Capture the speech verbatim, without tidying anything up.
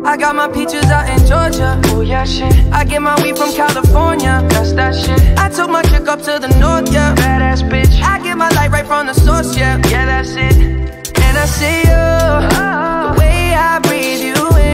I got my peaches out in Georgia. Oh yeah, shit. I get my weed from California. That's that shit. I took my chick up to the north, yeah.